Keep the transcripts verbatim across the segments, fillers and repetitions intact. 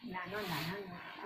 นานนอนนานนั่ง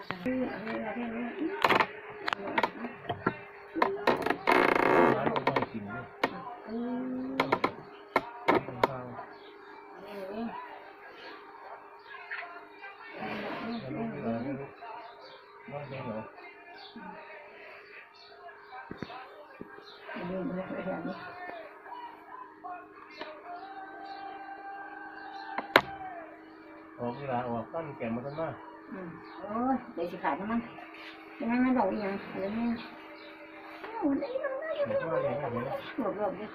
ออกเวลาออกตั้งแก่มาตั้งมากโอ้ยเดี๋ยวสิขาดมั้งยังไงมันดอกยังเดี๋ยวนี้โอ้ยได้ยังไงยังไงหลบหลบดิ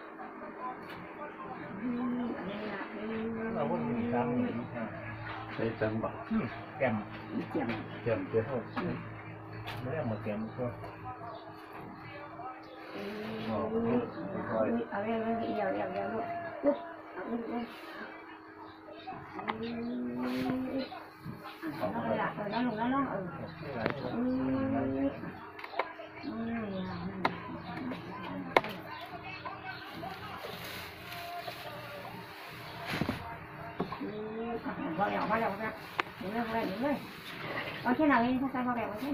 เราพูดถึงจังใช้จังบ่แก้มแก้มแก้มเจ้าเท่าไม่ได้มาแก้มก็เอาเรื่องเรื่องเดียวเดียวเดียวลูกลูกเอาลูกลูกเอาไปละเออน้องลงน้องน้องเออพอแล้วพอแล้วพอแล้วหนึ่งเลยพอแล้วหนึ่งเลยเอาแค่ไหนถ้าใส่พอแล้วเอาแค่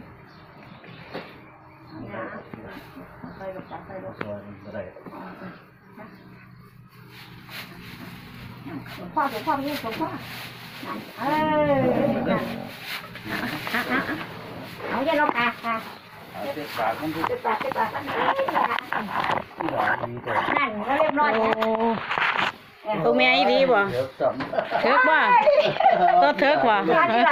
นะใส่ลูกใส่ลูกพ่อเดี๋ยวพ่อไปเยี่ยมชมพ่อเออเอาเยี่ยมลูกตาตาเจ็บปากมันเจ็บปากเจ็บปากนั่นก็เรียบร้อยตัวแม่อีดีบ่เถิกบ่ตัวเถิกบ่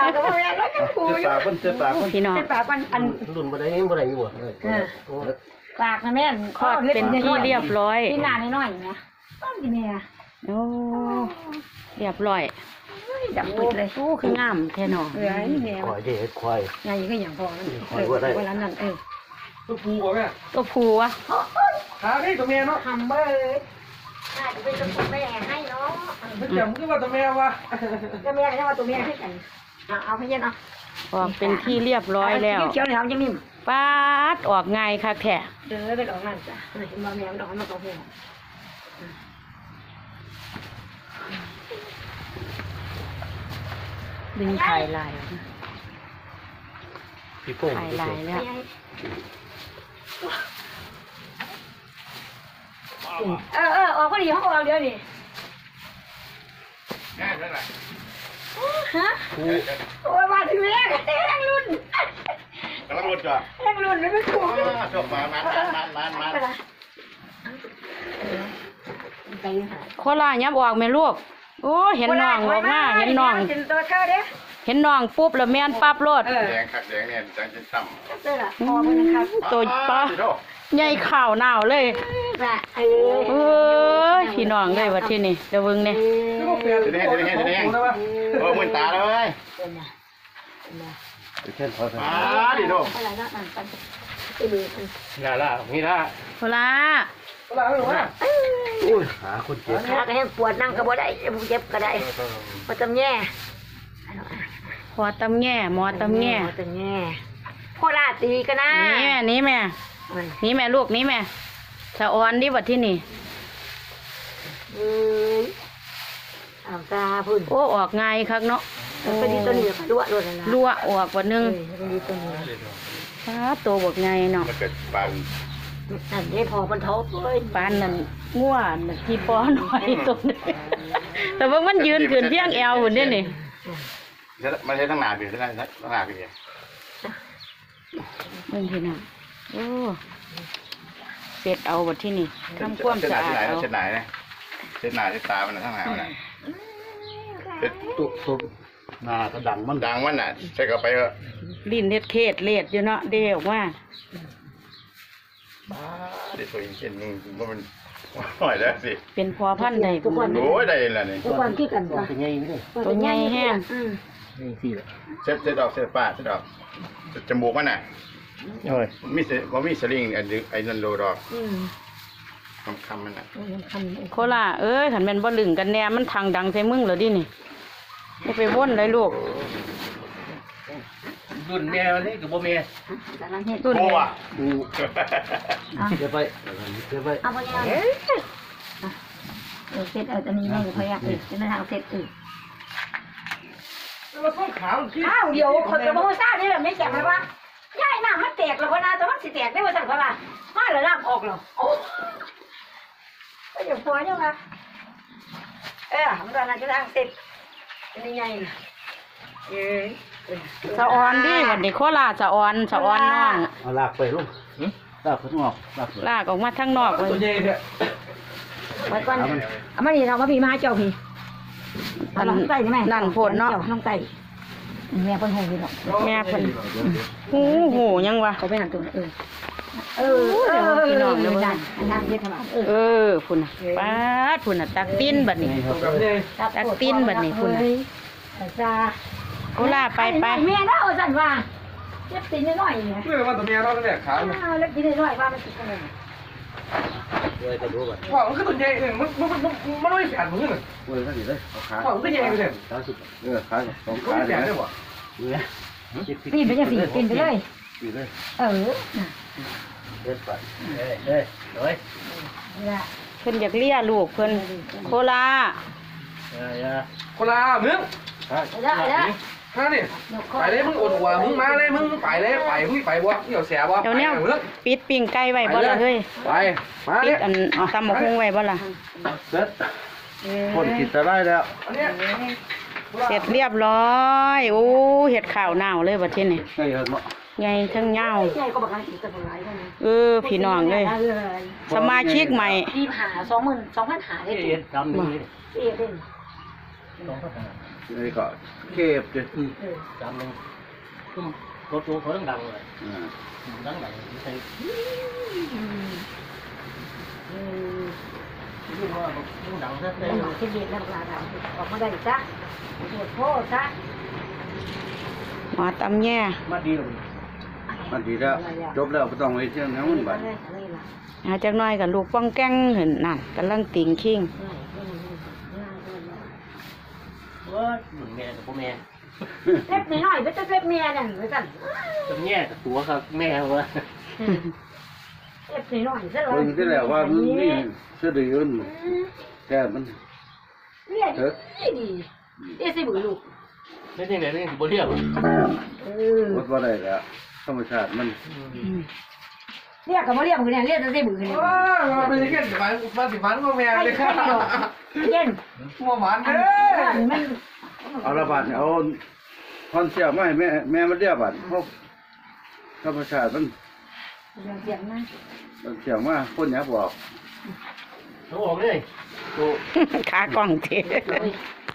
พี่น้องรุ่นบ่ได้บ่ได้อยู่บ่ปากนะแม่คลอดเป็นที่เรียบร้อยที่นานน้อยๆนะต้องกินเนี่ยโอ้เรียบร้อยจับปิดเลยโอ้คืองามแท้หนอเออนี่แม่ควายเด็กควายไงก็อย่างพอนั่นเวลานั้นเออตัวผูบ่แม่ตัวผูวะหาให้ตัวแม่เนาะทำเบอร์น่าจะเป็นตัวแม่ให้เนาะมันจำคือว่าตัวแม่วะตัวแม่ก็ว่าตัวแม่ให้กันเอาให้เย็นเอาออกเป็นที่เรียบร้อยแล้วเขียวเหนียวยังนิ่มปาดออกง่ายค่ะแท้เด้อไปดอกนั่นจ้ะเห็นบ่แม่ดอกมันก็หัวดึงถ่ายลายพี่โป้งถ่ายลายแล้วเออเออออกก็ดีเขาออกเดี๋ยวดิง่ายเท่าไหร่ฮะโอ้ยมาถึงแล้วแรงรุ่นกำลังรุ่นจ้ะแรงรุ่นไม่ไม่ถูกจบมามันมันมันมันโคลายับออกแม่ลูกโอ้เห็นน้องออกมาเห็นน้องเห็นน้องปุ๊บแล้วแม่นปั๊บโลดแดงคักแดงเนี่ยจังจะซ้ำตัวปลาใหญ่ข่าวหนาวเลยเออพี่น้องเลยว่าที่นี่เดี๋ยวเบิ่งเนี่ยเดี๋ยวนี้เดี๋ยวนี้เดี๋ยวนี้เออมึนตาเลยเช่นพอสาดิโดงาล่ะมีล่ะโคลาโคลาไม่รู้นะอุ้ยหาคนเจ็บขาก็ให้ปวดนั่งก็บ่ได้เจ็บก็ได้พอจำแย่พอตำแง่หมอตำแง่ตำแง่พ่อลาตีกันนะนี่นี่แม่นี่แม่ลูกนี่แม่สะออนดิวัดที่นี่เอ้ยเอาตาพุ่นโอ้ออกง่ายครับเนาะก็ดีตัวนี้รั่วรั่วนะรั่วออกวันนึงดีตัวนี้ฟ้าตัวบวกง่ายเนาะมันเกิดปานนั่นได้พอมันท้องเลยปานนั่นง่วนที่ป้อหน่อยตรงนี้แต่ว่ามันยืนขึ้นเพียงแอวหุ่นนี่นี่มันใช้ทั้งหนาพี่ทั้งหนาทั้งหนาพี่เบิ่งพี่น้องโอ้เสร็จเอาวัดที่นี่ทำความสะอาดเอาเช็ดหนาเนี่ยเช็ดหนาเช็ดตามันทั้งหนามันเช็ดตุ๊บตุ๊บหน้าก็ดังมันดังมันน่ะใช้ก็ไปเออลิ้นเล็ดเทศเล็ดอยู่เนาะเดี่ยวว่าเด็กตัวเองเช่นนึงว่ามันหน่อยแล้วสิเป็นพอพันธุ์ใดทุกคนโอ้ยได้แล้วนี่ทุกคนที่กันตัวใหญ่ไม่ได้ตัวใหญ่แห้งนี่สิเช็ดเช็ดดอกเช็ดปากเช็ดดอกจมูกมันน่ะโอ้ยมีเสว่ามีสลิงไอ้ไอ้นันโลดอกคำคำมันน่ะโคล่าเอ้ยขันเป็นบ่ลึงกันแน่มันทางดังใส่มึงเหรอดินี่ไม่ไปว่นเลยลูกรุ่นแม่นี่กับโบแม่รุ่นแม่เดี๋ยวไปเดี๋ยวไปเอาไปยังเออเสร็จเออตอนนี้แม่กับพ่ออยากอีกจะมาทางเสร็จอีกเราต้องขาวที่อ้าวเดี๋ยวคนจะบอกทราบนี่แหละไม่แจกไหมวะย่ายน้ำมันแตกแล้วพนาแต่มันสิแตกได้มาสั่งพนามาแล้วน้ำออกแล้วโอ้ก็อย่าฟัวยังไงเออมันตอนนั้นจะทางเสร็จเป็นยังไงเอ้ยสะออนดิวันนี้โคราชสะออนสะออนน้องเอาลากไปลูกลากไปข้างนอกลากไปลากออกมาทางนอกเลยตัวใหญ่เนี่ยไว้ก่อนเอามาดีเรามาพี่มาเจ้าพี่เอาน้องไต่ใช่ไหมน้องไต่แม่เพิ่นหูพี่เนาะแม่เพิ่นหูหูยังวะเขาไปหันตัวเออเออเออพี่น้องเลยนั่นนั่นเฮ็ดทำไมเออเออพุ่นน่ะป้าดพุ่นน่ะตักติ้นบัดนี้ ตักติ้นบัดนี้พุ่นน่ะจ้าโคราชไปไปแม่เล่าสั่นว่าเล็บตีนน้อยๆเนี่ยเพื่อว่าตัวเมียเราเนี่ยขาอ้าวเล็บตีนน้อยๆว่ามันติดกันเลยเลยจะรู้ป่ะว่ามันคือตัวใหญ่เนี่ยมันมันมันมันไม่แข็งมือเลยเว้ยนั่นดิเลยเอาขาว่ามันก็ใหญ่ไปเลยขาสุดเออขาสองขาเนี่ยได้ป่ะเว้ยปีนไปจังสิปีนไปเลยปีเลยเออเด็ดไปเฮ้ยเฮ้ยเฮ้ยนี่เพิ่นอยากเลี้ยลูกเพิ่นโคราชคนละมึงได้แล้วฮะนี่ไปเลยมึงอดหัวมึงมาเลยมึงไปเลยไปมึงไปบ่เหี่ยวแสบบ่เดี๋ยวเนี้ยมึงปิดปิ้งไก่ไว้บ่ล่ะเฮ้ยไปมาปิเนี่ดยอันตำบักหุ่งไว้บ่ล่ะเด็ดคนกินจะได้แล้วอันนี้เสร็จเรียบร้อยโอ้เห็ดข้าวหนาวเลยบัดทีนี้ใช่ครับเนาะใหญ่ทั้งยาวใหญ่ก็บอกกันอีกตัวหลายกันเออพี่น้องเลยสมาชิกใหม่ปีหาสองหมื่นสองพันหาได้เอ็ดจำนี่เอ๊ะเด่นนี่ก็เก็บจ้ะจำหนึ่งตุ้มรถตัวเขาดังๆเลยดังๆไม่ใช่ยิ่งว่ายิ่งดังซะเด่นหมาที่เด่นแล้วลาดออกมาได้จ้ะปวดโทษจ้ะหมาตำแย่มาดีเลยมันดีแล้วจบแล้วไม่ต้องไปเที่ยวน้ำมันบัดหาจักหน่อยกับลูกป้องแก้งเห็นนั่นกำลังติงคิงว่าหนุนแม่กับพ่อแม่เล็บน้อยๆเป็นตัวเล็บเมียนั่นไว้สั่นตัวแง่กับตัวครับแม่ว่าเล็บน้อยๆซะเลเพิ่ยงที่แล้วว่ามันนี่เสื้อดีอุ่นแต่มันเรียกดีดีเอ๊ะสิบุลูกไม่ใช่ไหนไม่ใช่บริเวณเออวัดว่าได้แล้วธรรมชาติมันเรียกกับว่าเรียกมือเนี่ยเรียกจะสิบุเนี่ยว้าวเป็นยังไงสิวันวันสิวันก็แม่เลยครับเย็นมัวหวานเด้อมันเอาละบาทเนี่ยเอาคอนเสียบมาให้แม่แม่มาเรียบบาทเพราะธรรมชาติมันเสียงนะมันเสียงมาคนเนี้ยบอกเขาบอกเลยตัวขากล้องเท